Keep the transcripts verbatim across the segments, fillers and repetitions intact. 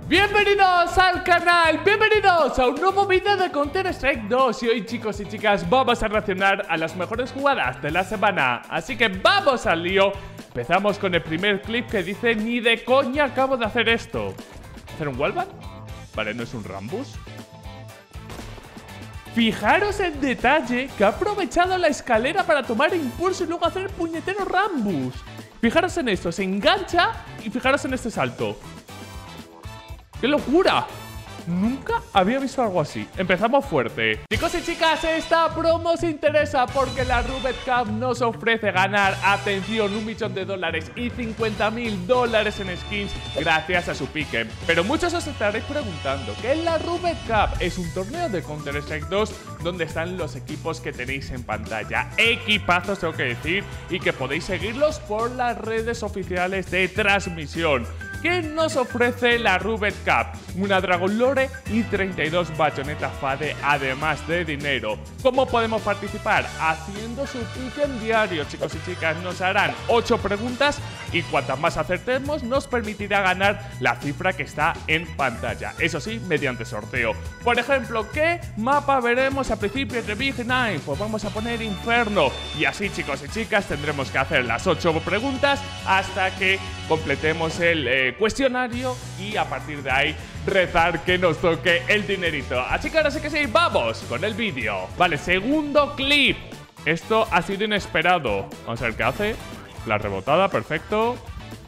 Bienvenidos al canal, bienvenidos a un nuevo vídeo de Counter Strike dos. Y hoy, chicos y chicas, vamos a reaccionar a las mejores jugadas de la semana. Así que vamos al lío. Empezamos con el primer clip que dice: ni de coña acabo de hacer esto. ¿Hacer un wallbang? Vale, no es un Rambus. Fijaros en detalle que ha aprovechado la escalera para tomar impulso y luego hacer el puñetero Rambus. Fijaros en esto, se engancha y fijaros en este salto. ¡Qué locura! Nunca había visto algo así. Empezamos fuerte. Chicos y chicas, esta promo os interesa porque la Rubet Cup nos ofrece ganar, atención, un millón de dólares y cincuenta mil dólares en skins gracias a su pique. Pero muchos os estaréis preguntando ¿qué es la Rubet Cup? Es un torneo de Counter Strike dos donde están los equipos que tenéis en pantalla. Equipazos, tengo que decir, y que podéis seguirlos por las redes oficiales de transmisión. ¿Qué nos ofrece la Rubet Cup? Una Dragon Lore y treinta y dos bayonetas Fade, además de dinero. ¿Cómo podemos participar? Haciendo su pick en diario, chicos y chicas. Nos harán ocho preguntas y cuantas más acertemos nos permitirá ganar la cifra que está en pantalla. Eso sí, mediante sorteo. Por ejemplo, ¿qué mapa veremos a principio de Big Nine? Pues vamos a poner Inferno. Y así, chicos y chicas, tendremos que hacer las ocho preguntas hasta que completemos el eh, cuestionario y a partir de ahí rezar que nos toque el dinerito. Así que ahora sí que sí, vamos con el vídeo. Vale, segundo clip. Esto ha sido inesperado. Vamos a ver qué hace. La rebotada, perfecto.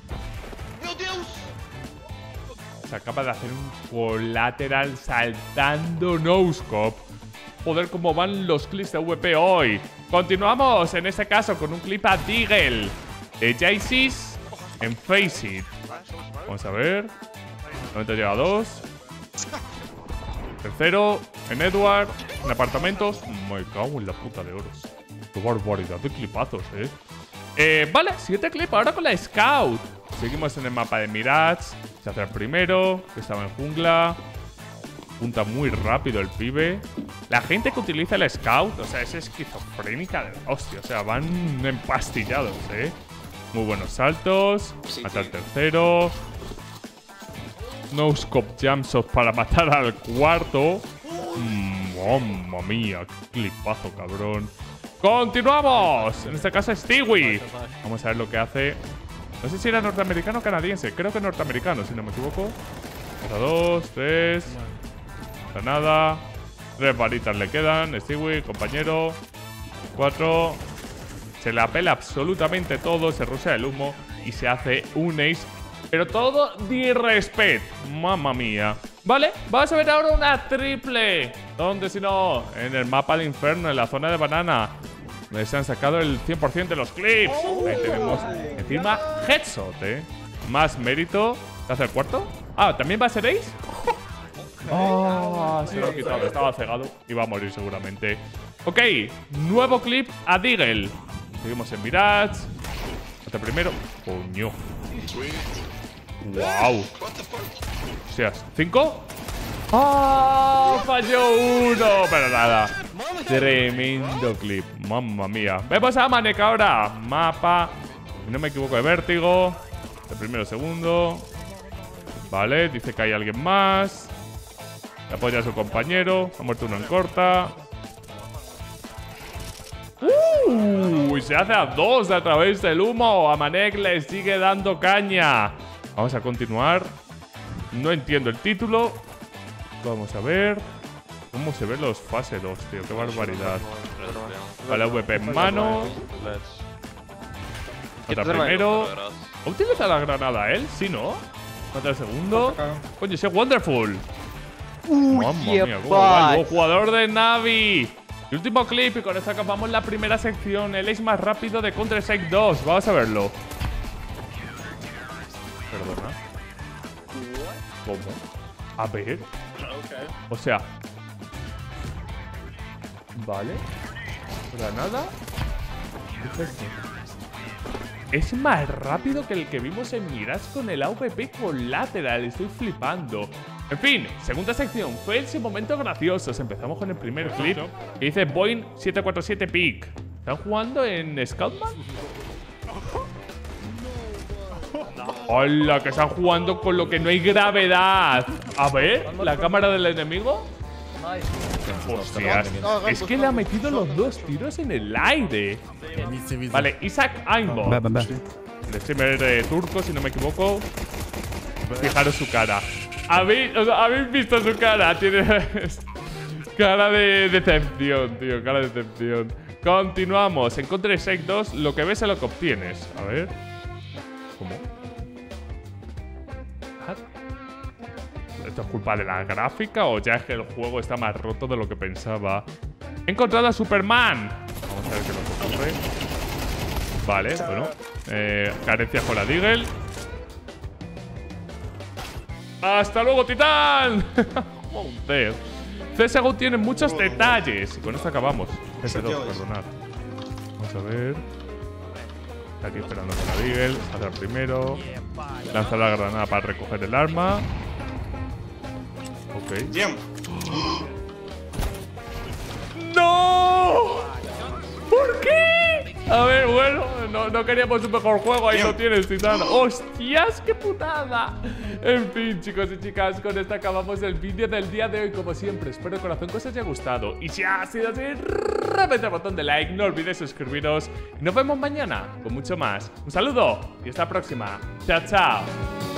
Se acaba de hacer un colateral saltando no-scope. Joder, cómo van los clips de V P hoy. Continuamos, en este caso, con un clip a Deagle de Jaycees en Face It. Vamos a ver. noventa llega a dos. Tercero, en Edward, en apartamentos. Me cago en la puta de oros. Qué barbaridad de clipazos, eh. eh vale, siguiente clip ahora con la Scout. Seguimos en el mapa de Mirage. Se hace el primero, que estaba en jungla. Punta muy rápido el pibe. La gente que utiliza el Scout, o sea, es esquizofrénica de hostia. O sea, van empastillados, eh. Muy buenos saltos. Hasta el tercero. No scope jump shot para matar al cuarto. Mm, mamma mía, qué clipazo, cabrón. Continuamos. En este caso es Stewie. Vamos a ver lo que hace. No sé si era norteamericano o canadiense. Creo que norteamericano, si no me equivoco. Otra, dos, tres. Granada. Tres balitas le quedan. Stewie, compañero. Cuatro. Se la pela absolutamente todo. Se rusea el humo y se hace un ace. Pero todo de respeto. Mamma mía. Vale, vamos a ver ahora una triple. ¿Dónde si no? En el mapa de Inferno, en la zona de banana. Donde se han sacado el cien por ciento de los clips. Ahí tenemos encima headshot, eh. Más mérito. ¿Se hace el cuarto? Ah, ¿también va a ser ace? Oh, se lo ha quitado, estaba cegado. Iba a morir seguramente. Ok, nuevo clip a Deagle. Seguimos en Mirage. Hasta primero. Coño. Wow. O sea, ¿cinco? ¡Oh! Falló uno. Pero nada. Tremendo clip. Mamma mía. Vemos a Manek ahora. Mapa. Si no me equivoco, de vértigo. El primero, segundo. Vale, dice que hay alguien más. Le apoya a su compañero. Ha muerto uno en corta. Uh, se hace a dos a través del humo. A Manek le sigue dando caña. Vamos a continuar. No entiendo el título. Vamos a ver cómo se ven los fase dos, tío. Qué barbaridad. Vale, V P en mano. Otra primero. ¿Utiliza la granada él? Sí, ¿no? Otra segundo. Coño, ese Wonderful. Mamma mía, cómo va el jugador de Navi. Y último clip, y con esto acabamos la primera sección. El ace más rápido de Counter Strike dos. Vamos a verlo. Perdona. ¿Cómo? A ver. O sea. Vale. Granada. Es más rápido que el que vimos en Mirage con el A V P Collateral. Estoy flipando. En fin, segunda sección, fails y momentos graciosos. Empezamos con el primer clip que dice Boeing siete cuatro siete Peak. ¿Están jugando en Scoutman? ¡Hola! Que están jugando con lo que no hay gravedad. A ver, la cámara del enemigo. Hostias, es que le ha metido los dos tiros en el aire. Vale, Isaac Aimbo. De streamer eh, turco, si no me equivoco. Fijaros su cara. ¿Habéis, o sea, ¿habéis visto su cara? Tiene cara de decepción, tío. Cara de decepción. Continuamos. En Counter-Strike dos, lo que ves es lo que obtienes. A ver. ¿Cómo? ¿Esto es culpa de la gráfica o ya es que el juego está más roto de lo que pensaba? He encontrado a Superman. Vamos a ver qué nos ocurre. Vale, bueno. Eh, carencias con la Deagle. ¡Hasta luego, Titán! Joder. C S G O tiene muchos detalles. Y con esto acabamos. F dos, perdonad. Vamos a ver. Está aquí esperando con la Deagle. Hacer primero. Lanzar la granada para recoger el arma. Ok. ¡No! ¿Por qué? A ver, bueno, no, no queríamos un mejor juego. Ahí lo tienes, Titán. ¡Hostias, qué putada! En fin, chicos y chicas, con esto acabamos el vídeo del día de hoy. Como siempre, espero de corazón que os haya gustado. Y si ha sido así, reventad el botón de like. No olvidéis suscribiros. Y nos vemos mañana con mucho más. Un saludo y hasta la próxima. Chao, chao.